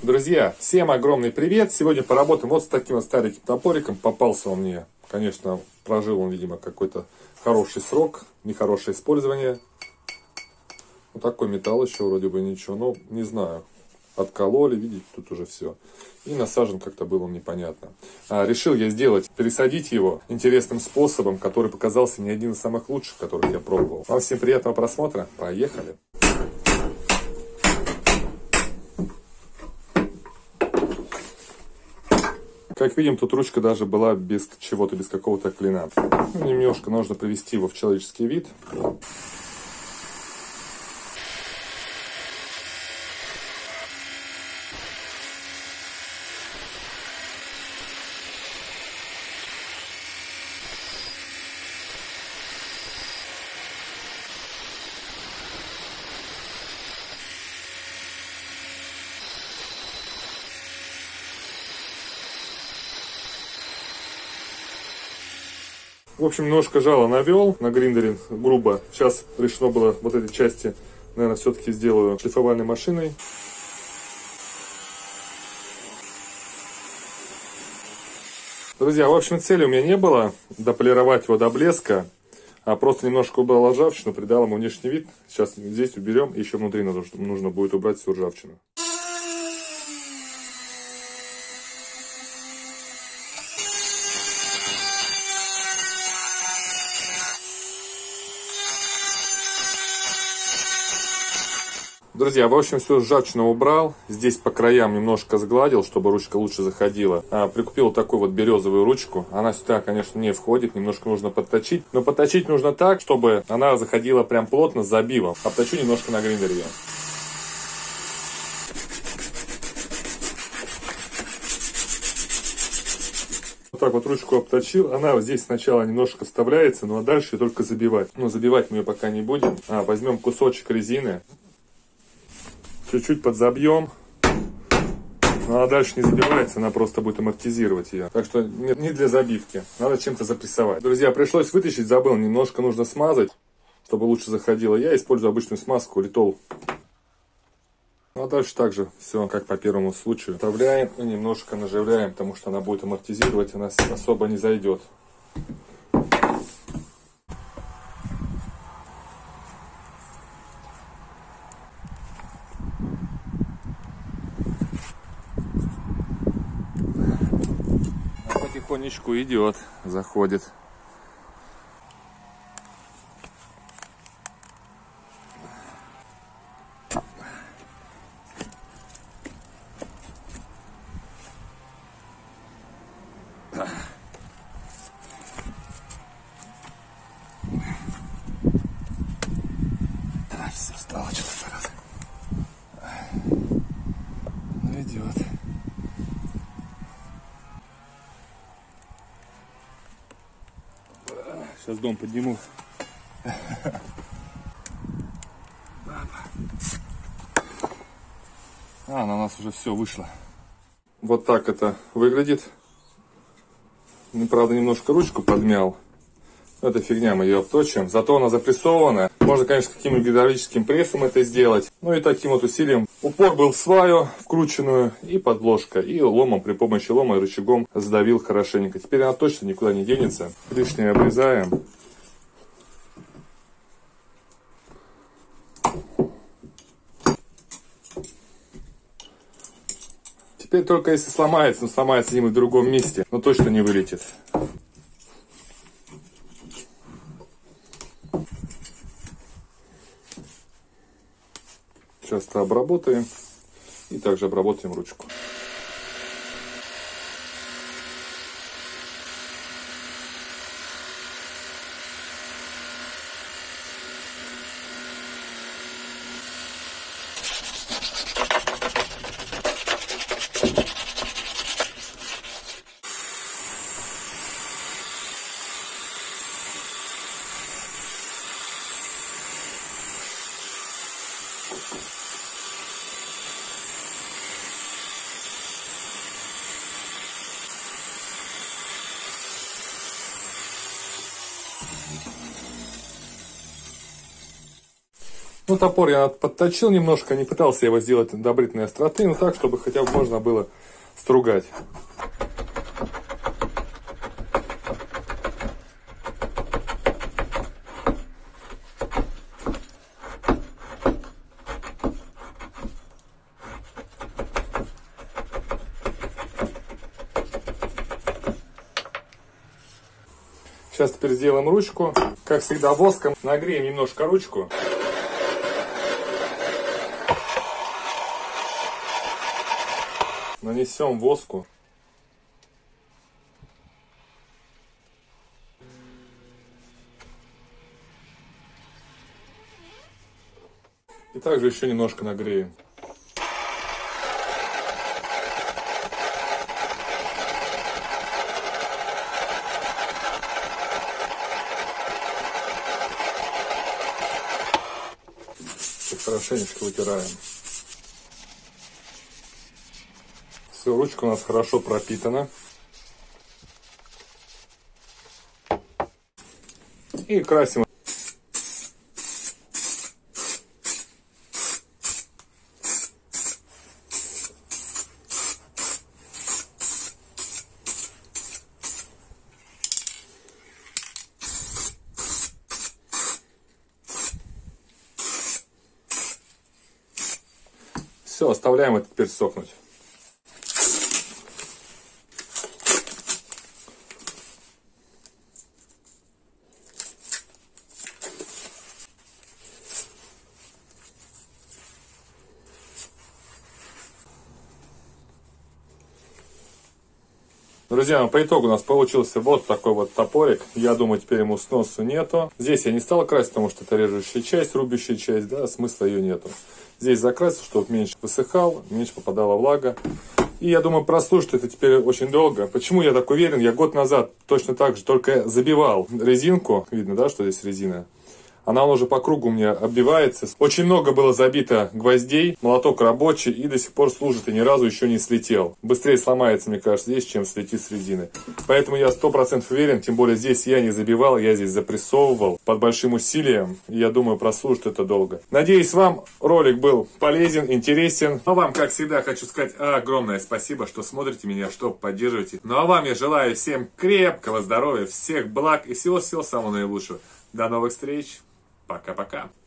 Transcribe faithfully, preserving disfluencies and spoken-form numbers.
Друзья, всем огромный привет! Сегодня поработаем вот с таким вот стареньким топориком. Попался он мне, конечно, прожил он, видимо, какой-то хороший срок, нехорошее использование. Вот такой металл еще вроде бы ничего, но не знаю. Откололи, видите, тут уже все. И насажен как-то было непонятно. А, решил я сделать, пересадить его интересным способом, который показался мне один из самых лучших, которых я пробовал. Вам всем приятного просмотра, поехали! Как видим, тут ручка даже была без чего-то, без какого-то клина. Ну, немножко нужно привести его в человеческий вид. В общем, немножко жало навел на гриндере, грубо. Сейчас решено было вот эти части, наверное, все-таки сделаю шлифовальной машиной. Друзья, в общем, цели у меня не было дополировать его до блеска, а просто немножко убрал ржавчину, придал ему внешний вид. Сейчас здесь уберем, и еще внутри нужно, нужно будет убрать всю ржавчину. Друзья, в общем, всю ржавчину убрал. Здесь по краям немножко сгладил, чтобы ручка лучше заходила. А, прикупил такую вот березовую ручку. Она сюда, конечно, не входит. Немножко нужно подточить. Но подточить нужно так, чтобы она заходила прям плотно с забивом. Обточу немножко на гриндере ее. Вот так вот ручку обточил. Она вот здесь сначала немножко вставляется, ну а дальше только забивать. Но забивать мы ее пока не будем. А, возьмем кусочек резины. Чуть-чуть подзабьем. Ну а дальше не забивается, она просто будет амортизировать ее. Так что не, не для забивки. Надо чем-то запрессовать. Друзья, пришлось вытащить, забыл. Немножко нужно смазать, чтобы лучше заходило. Я использую обычную смазку Литол. Ну а дальше также все как по первому случаю. Вставляем и немножко наживляем, потому что она будет амортизировать, она особо не зайдет. Потихонечку идет, заходит. Да, все стало что-то сразу. Ну идет. Сейчас дом подниму. А, на нас уже все вышло. Вот так это выглядит. Ну, правда, немножко ручку подмял. Это фигня, мы ее обточим. Зато она запрессована. Можно, конечно, каким-нибудь гидравлическим прессом это сделать. Ну и таким вот усилием. Упор был в сваю вкрученную и подложка. И ломом, при помощи лома и рычагом сдавил хорошенько. Теперь она точно никуда не денется. Лишнее обрезаем. Теперь только если сломается, но сломается где-нибудь в другом месте, но точно не вылетит. Сейчас это обработаем и также обработаем ручку. Ну, топор я подточил немножко, не пытался его сделать до бритвенной остроты, но так, чтобы хотя бы можно было стругать. Сейчас теперь сделаем ручку. Как всегда, воском нагреем немножко ручку. Нанесем воску. И также еще немножко нагреем. Хорошенечко вытираем. Все, ручка у нас хорошо пропитана. И красим. Все, оставляем это теперь сохнуть. Друзья, по итогу у нас получился вот такой вот топорик. Я думаю, теперь ему сносу нету. Здесь я не стал красить, потому что это режущая часть, рубящая часть, да, смысла ее нету. Здесь закрасил, чтобы меньше высыхал, меньше попадала влага. И я думаю, прослушать это теперь очень долго. Почему я так уверен? Я год назад точно так же только забивал резинку. Видно, да, что здесь резина? Она уже по кругу у меня оббивается. Очень много было забито гвоздей, молоток рабочий и до сих пор служит и ни разу еще не слетел. Быстрее сломается, мне кажется, здесь, чем слетит с резины. Поэтому я сто процентов уверен, тем более здесь я не забивал, я здесь запрессовывал под большим усилием. И я думаю, прослужит это долго. Надеюсь, вам ролик был полезен, интересен. А вам, как всегда, хочу сказать огромное спасибо, что смотрите меня, что поддерживаете. Ну а вам я желаю всем крепкого здоровья, всех благ и всего-всего самого наилучшего. До новых встреч. Пока-пока.